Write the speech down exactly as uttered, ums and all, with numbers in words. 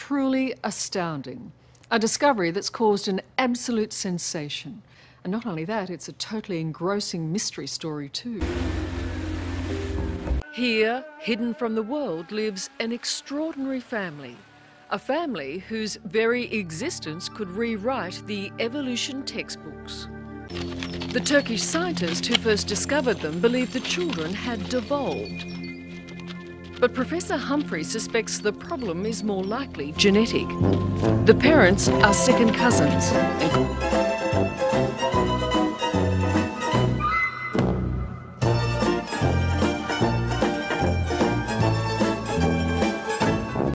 truly astounding. A discovery that's caused an absolute sensation. And not only that, it's a totally engrossing mystery story too. Here, hidden from the world, lives an extraordinary family. A family whose very existence could rewrite the evolution textbooks. The Turkish scientist who first discovered them believed the children had devolved. But Professor Humphrey suspects the problem is more likely genetic. The parents are second cousins.